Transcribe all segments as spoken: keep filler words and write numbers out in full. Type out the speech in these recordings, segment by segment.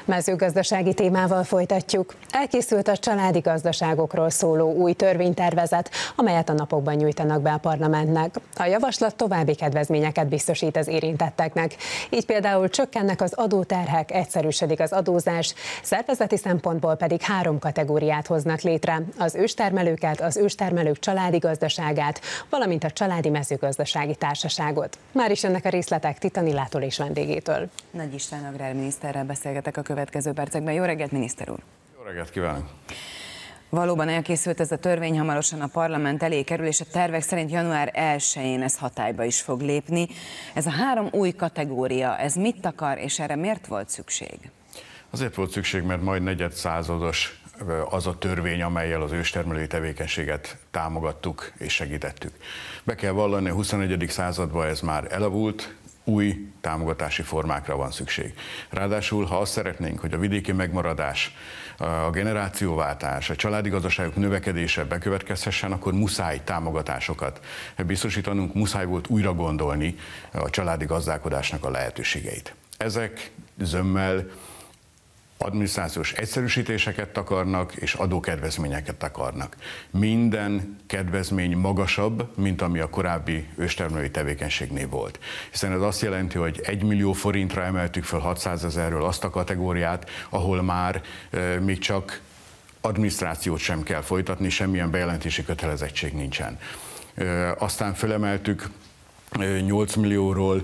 Mezőgazdasági témával folytatjuk. Elkészült a családi gazdaságokról szóló új törvénytervezet, amelyet a napokban nyújtanak be a parlamentnek. A javaslat további kedvezményeket biztosít az érintetteknek. Így például csökkennek az adóterhek, egyszerűsödik az adózás, szervezeti szempontból pedig három kategóriát hoznak létre: az őstermelőket, az őstermelők családi gazdaságát, valamint a családi mezőgazdasági társaságot. Már is ennek a részletek Titanilától és vendégétől. Nagy István agrárminiszterrel beszélgetek a következő percekben. Jó reggelt, miniszter úr! Jó reggelt kívánok! Valóban elkészült ez a törvény, hamarosan a parlament elé kerül, és a tervek szerint január elsején ez hatályba is fog lépni. Ez a három új kategória, ez mit akar, és erre miért volt szükség? Azért volt szükség, mert majd negyed százados az a törvény, amellyel az őstermelői tevékenységet támogattuk és segítettük. Be kell vallani, a huszonegyedik században ez már elavult, új támogatási formákra van szükség. Ráadásul, ha azt szeretnénk, hogy a vidéki megmaradás, a generációváltás, a családi gazdaságok növekedése bekövetkezhessen, akkor muszáj támogatásokat biztosítanunk, muszáj volt újra gondolni a családi gazdálkodásnak a lehetőségeit. Ezek zömmel adminisztrációs egyszerűsítéseket akarnak és adókedvezményeket akarnak. Minden kedvezmény magasabb, mint ami a korábbi őstermelői tevékenységnél volt. Hiszen ez azt jelenti, hogy egy millió forintra emeltük fel hatszázezerről azt a kategóriát, ahol már e, még csak adminisztrációt sem kell folytatni, semmilyen bejelentési kötelezettség nincsen. E, aztán felemeltük nyolc millióról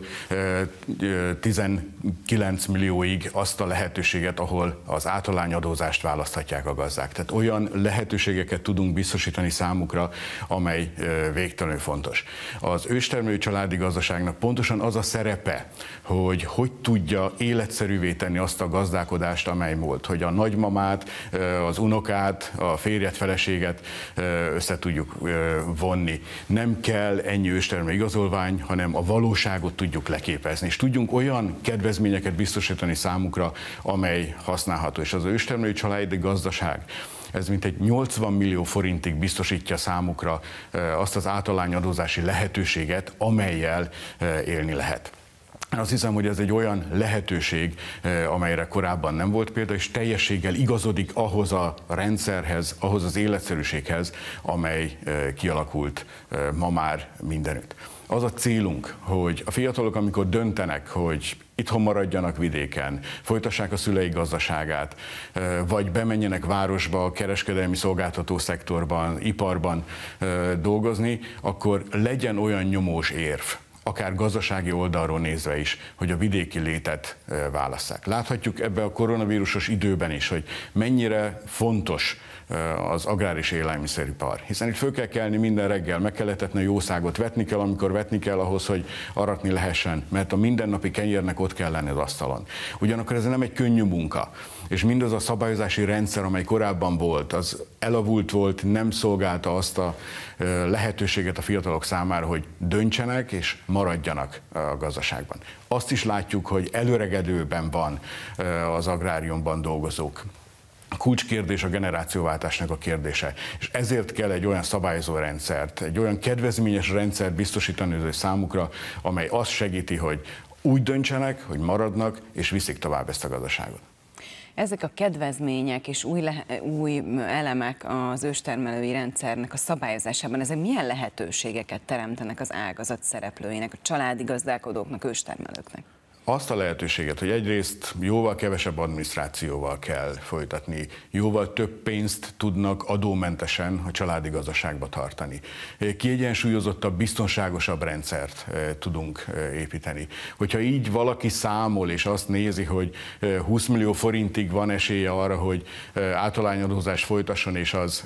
tizenkilenc millióig azt a lehetőséget, ahol az általányadózást választhatják a gazdák. Tehát olyan lehetőségeket tudunk biztosítani számukra, amely végtelenül fontos. Az őstermelő családi gazdaságnak pontosan az a szerepe, hogy hogy tudja életszerűvé tenni azt a gazdálkodást, amely volt, hogy a nagymamát, az unokát, a férjet, feleséget össze tudjuk vonni. Nem kell ennyi őstermelő igazolvány, hanem a valóságot tudjuk leképezni, és tudjunk olyan kedvezményeket biztosítani számukra, amely használható. És az őstermelő családi gazdaság, ez mintegy nyolcvan millió forintig biztosítja számukra azt az általányadózási lehetőséget, amellyel élni lehet. Azt hiszem, hogy ez egy olyan lehetőség, amelyre korábban nem volt példa, és teljességgel igazodik ahhoz a rendszerhez, ahhoz az életszerűséghez, amely kialakult ma már mindenütt. Az a célunk, hogy a fiatalok, amikor döntenek, hogy itthon maradjanak vidéken, folytassák a szülei gazdaságát, vagy bemenjenek városba, a kereskedelmi szolgáltató szektorban, iparban dolgozni, akkor legyen olyan nyomós érv, akár gazdasági oldalról nézve is, hogy a vidéki létet válasszák. Láthatjuk ebbe a koronavírusos időben is, hogy mennyire fontos az agrár és élelmiszeripar. Hiszen itt föl kell kelni minden reggel, meg kell etetni a jószágot, vetni kell, amikor vetni kell ahhoz, hogy aratni lehessen, mert a mindennapi kenyérnek ott kell lenni az asztalon. Ugyanakkor ez nem egy könnyű munka, és mindaz a szabályozási rendszer, amely korábban volt, az elavult volt, nem szolgálta azt a lehetőséget a fiatalok számára, hogy döntsenek és maradjanak a gazdaságban. Azt is látjuk, hogy előregedőben van az agráriumban dolgozók. A kulcskérdés a generációváltásnak a kérdése, és ezért kell egy olyan szabályozó rendszert, egy olyan kedvezményes rendszert biztosítani az ő számukra, amely azt segíti, hogy úgy döntsenek, hogy maradnak és viszik tovább ezt a gazdaságot. Ezek a kedvezmények és új, le, új elemek az őstermelői rendszernek a szabályozásában, ezek milyen lehetőségeket teremtenek az ágazat szereplőinek, a családi gazdálkodóknak, őstermelőknek? Azt a lehetőséget, hogy egyrészt jóval kevesebb adminisztrációval kell folytatni, jóval több pénzt tudnak adómentesen a családi gazdaságba tartani. Kiegyensúlyozottabb, biztonságosabb rendszert tudunk építeni. Hogyha így valaki számol és azt nézi, hogy húsz millió forintig van esélye arra, hogy általányadózást folytasson, és az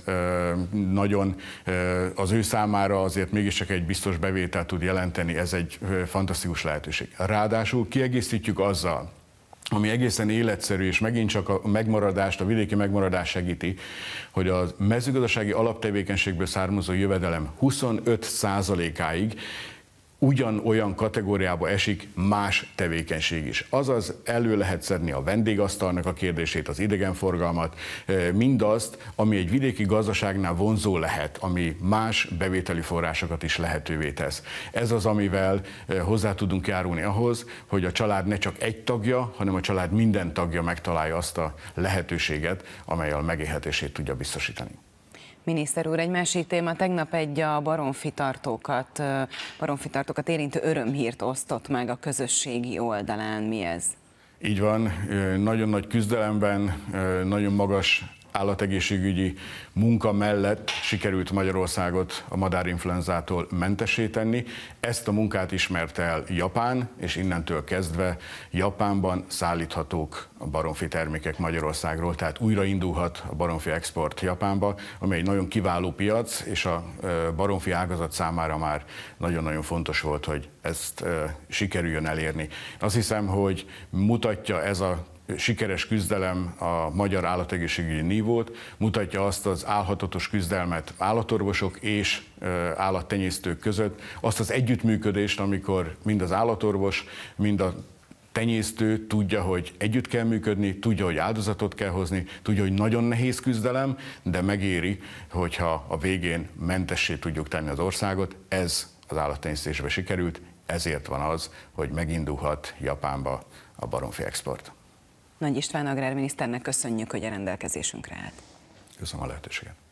nagyon az ő számára azért mégiscsak egy biztos bevételt tud jelenteni, ez egy fantasztikus lehetőség. Ráadásul kiegészítjük azzal, ami egészen életszerű, és megint csak a megmaradást, a vidéki megmaradást segíti, hogy a mezőgazdasági alaptevékenységből származó jövedelem huszonöt százalékáig ugyanolyan kategóriába esik más tevékenység is. Azaz elő lehet szedni a vendégasztalnak a kérdését, az idegenforgalmat, mindazt, ami egy vidéki gazdaságnál vonzó lehet, ami más bevételi forrásokat is lehetővé tesz. Ez az, amivel hozzá tudunk járulni ahhoz, hogy a család ne csak egy tagja, hanem a család minden tagja megtalálja azt a lehetőséget, amely a megélhetését tudja biztosítani. Miniszter úr, egy másik téma, tegnap egy a baromfitartókat, baromfitartókat érintő örömhírt osztott meg a közösségi oldalán. Mi ez? Így van, nagyon nagy küzdelemben, nagyon magas állategészségügyi munka mellett sikerült Magyarországot a madárinfluenzától mentessé tenni. Ezt a munkát ismerte el Japán, és innentől kezdve Japánban szállíthatók a baromfi termékek Magyarországról, tehát újraindulhat a baromfi export Japánba, ami egy nagyon kiváló piac, és a baromfi ágazat számára már nagyon-nagyon fontos volt, hogy ezt sikerüljön elérni. Azt hiszem, hogy mutatja ez a sikeres küzdelem a magyar állategészségügyi nívót, mutatja azt az álhatatos küzdelmet állatorvosok és állattenyésztők között, azt az együttműködést, amikor mind az állatorvos, mind a tenyésztő tudja, hogy együtt kell működni, tudja, hogy áldozatot kell hozni, tudja, hogy nagyon nehéz küzdelem, de megéri, hogyha a végén mentessé tudjuk tenni az országot. Ez az állattenyésztésbe sikerült, ezért van az, hogy megindulhat Japánba a baromfi export. Nagy István agrárminiszternek köszönjük, hogy a rendelkezésünkre állt. Köszönöm a lehetőséget.